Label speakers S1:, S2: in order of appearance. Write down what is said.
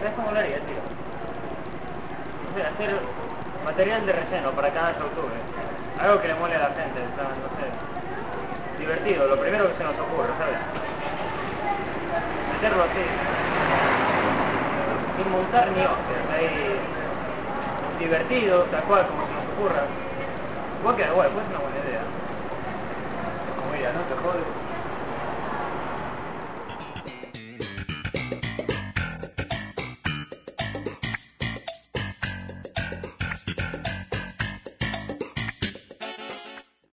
S1: ¿Sabes cómo lo haría, tío? O sea, hacer material de relleno para cada youtuber. Algo que le mole a la gente, o sea, no sé. Divertido, lo primero que se nos ocurre, ¿sabes? Meterlo así. Sin montar ni hostias, ahí. Divertido, tal cual, como se nos ocurra. Igual que, bueno, pues es una buena idea.
S2: Como ya, ¿no? Te jode.